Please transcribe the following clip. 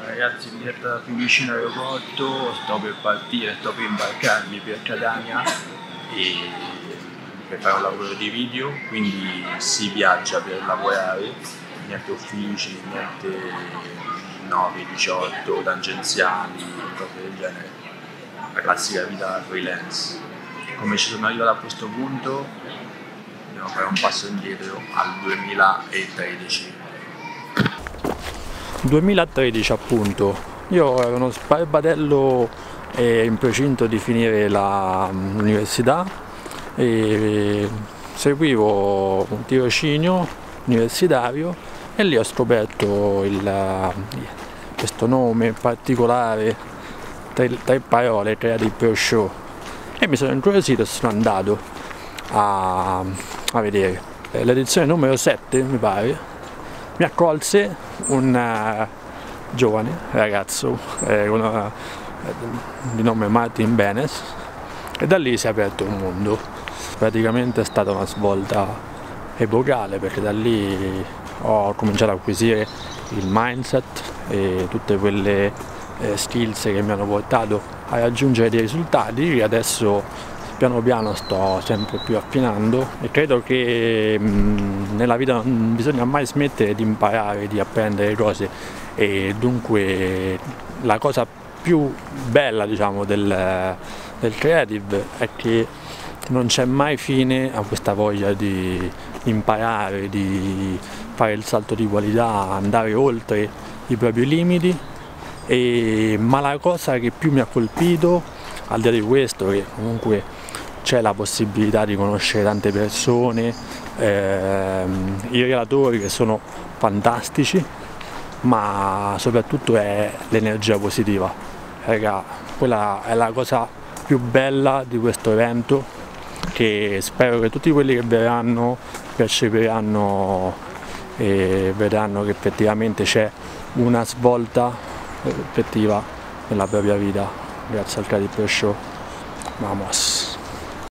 Ragazzi, in diretta qui vicino all'aeroporto, sto per partire, sto per imbarcarmi per Catania e per fare un lavoro di video, quindi si viaggia per lavorare, niente uffici, niente 9, 18, tangenziali, cose del genere, la classica vita freelance. Come ci sono arrivato a questo punto, dobbiamo fare un passo indietro al 2013. 2013 appunto, io ero uno sbarbatello in procinto di finire l'università e seguivo un tirocinio universitario e lì ho scoperto questo nome particolare, tre parole, Creative Pro Show, e mi sono incuriosito e sono andato a vedere. L'edizione numero 7 mi pare mi accolse un giovane ragazzo di nome Martin Benes e da lì si è aperto un mondo. Praticamente è stata una svolta epocale, perché da lì ho cominciato ad acquisire il mindset e tutte quelle skills che mi hanno portato a raggiungere dei risultati che adesso piano piano sto sempre più affinando, e credo che nella vita non bisogna mai smettere di imparare, di apprendere cose, e dunque la cosa più bella, diciamo, del creative è che non c'è mai fine a questa voglia di imparare, di fare il salto di qualità, andare oltre i propri limiti. Ma la cosa che più mi ha colpito, al di là di questo, che comunque c'è la possibilità di conoscere tante persone, i relatori che sono fantastici, ma soprattutto è l'energia positiva. Raga, quella è la cosa più bella di questo evento, che spero che tutti quelli che verranno percepiranno e vedranno che effettivamente c'è una svolta effettiva nella propria vita grazie al Creative Pro Show. Vamos!